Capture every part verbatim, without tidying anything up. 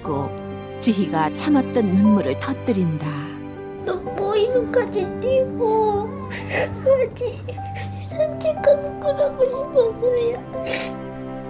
보고 지희가 참았던 눈물을 터뜨린다. 또 모임까지 뛰고 같이 산책하고 그러고 싶었어요.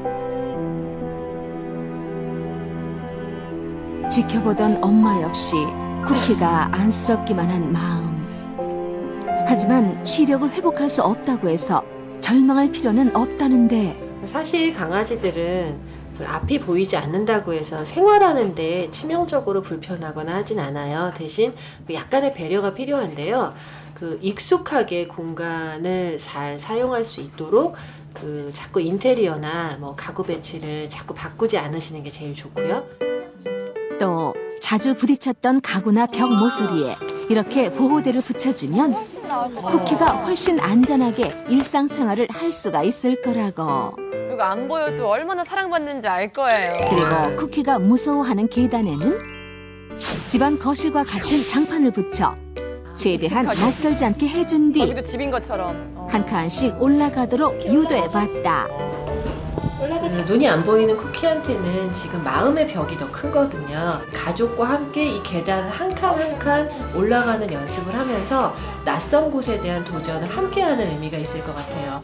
지켜보던 엄마 역시 쿠키가 안쓰럽기만 한 마음. 하지만 시력을 회복할 수 없다고 해서 절망할 필요는 없다는데. 사실 강아지들은 그 앞이 보이지 않는다고 해서 생활하는데 치명적으로 불편하거나 하진 않아요. 대신 그 약간의 배려가 필요한데요. 그 익숙하게 공간을 잘 사용할 수 있도록 그 자꾸 인테리어나 뭐 가구 배치를 자꾸 바꾸지 않으시는 게 제일 좋고요. 또 자주 부딪혔던 가구나 벽 모서리에 이렇게 보호대를 붙여주면 쿠키가 훨씬 안전하게 일상생활을 할 수가 있을 거라고. 이거 안 보여도 얼마나 사랑받는지 알 거예요. 그리고 쿠키가 무서워하는 계단에는 집안 거실과 같은 장판을 붙여 최대한 낯설지 않게 해준 뒤 여기도 집인 것처럼 어. 한 칸씩 올라가도록 유도해봤다. 음, 눈이 안 보이는 쿠키한테는 지금 마음의 벽이 더 크거든요. 가족과 함께 이 계단을 한 칸 한 칸 올라가는 연습을 하면서 낯선 곳에 대한 도전을 함께하는 의미가 있을 것 같아요.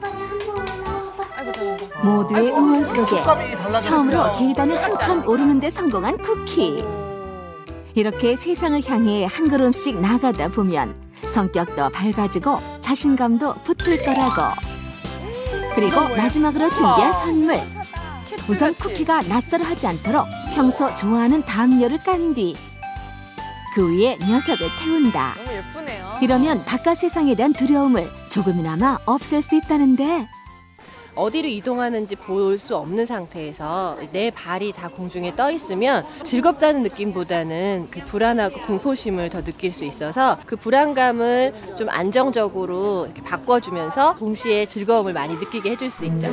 모두의 응원 속에 처음으로 계단을 한 칸 오르는 데 성공한 쿠키. 이렇게 세상을 향해 한 걸음씩 나가다 보면 성격도 밝아지고 자신감도 붙을 거라고. 그리고 마지막으로 준비한 선물. 우선 쿠키가 낯설어하지 않도록 평소 좋아하는 담요를 깐 뒤 그 위에 녀석을 태운다. 너무 예쁘네요. 이러면 바깥 세상에 대한 두려움을 조금이나마 없앨 수 있다는데. 어디로 이동하는지 볼 수 없는 상태에서 내 발이 다 공중에 떠 있으면 즐겁다는 느낌보다는 그 불안하고 공포심을 더 느낄 수 있어서 그 불안감을 좀 안정적으로 이렇게 바꿔주면서 동시에 즐거움을 많이 느끼게 해줄 수 있죠.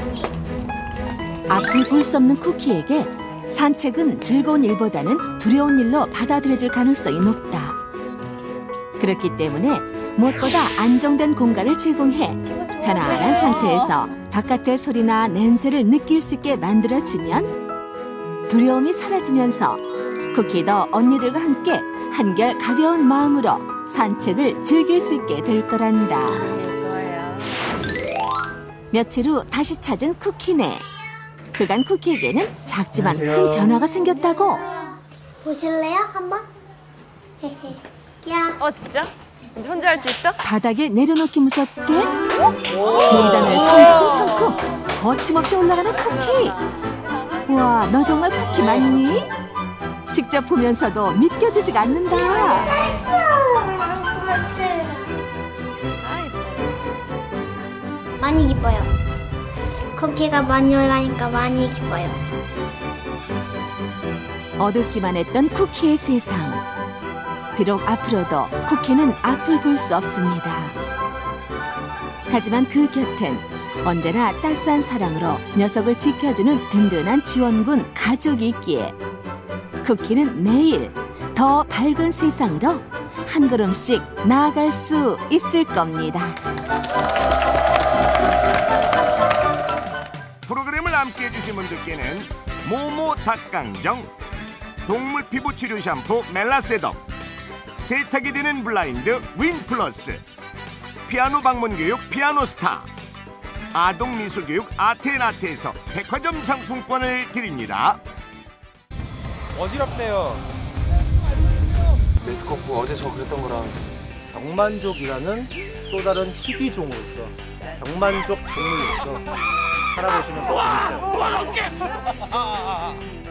앞을 볼 수 없는 쿠키에게 산책은 즐거운 일보다는 두려운 일로 받아들여질 가능성이 높다. 그렇기 때문에 무엇보다 안정된 공간을 제공해 편안한 상태에서 바깥의 소리나 냄새를 느낄 수 있게 만들어지면 두려움이 사라지면서 쿠키도 언니들과 함께 한결 가벼운 마음으로 산책을 즐길 수 있게 될 거란다. 네, 좋아요. 며칠 후 다시 찾은 쿠키네. 그간 쿠키에게는 작지만 큰 변화가 생겼다고. 보실래요? 한번? 야. 어 진짜? 이제 혼자 할 수 있어? 바닥에 내려놓기 무섭게 계단을 성큼성큼 거침없이 올라가는 쿠키. 우와, 너 정말 쿠키 맞니? 직접 보면서도 믿겨지지가 않는다. 아 예뻐. 많이 기뻐요. 쿠키가 많이 올라니까 많이 기뻐요. 어둡기만 했던 쿠키의 세상. 비록 앞으로도 쿠키는 앞을 볼 수 없습니다. 하지만 그 곁엔 언제나 따스한 사랑으로 녀석을 지켜주는 든든한 지원군 가족이 있기에 쿠키는 매일 더 밝은 세상으로 한 걸음씩 나아갈 수 있을 겁니다. 프로그램을 함께해 주신 분들께는 모모 닭강정, 동물 피부 치료 샴푸 멜라세덤, 세탁이 되는 블라인드 윈플러스, 피아노 방문 교육 피아노스타, 아동 미술 교육 아테나테에서 백화점 상품권을 드립니다. 어지럽대요. 메스코프 어제 저 그랬던 거랑 병만족이라는 또 다른 희귀종으로서 병만족 동물로서 살아보시면 더 재밌어요.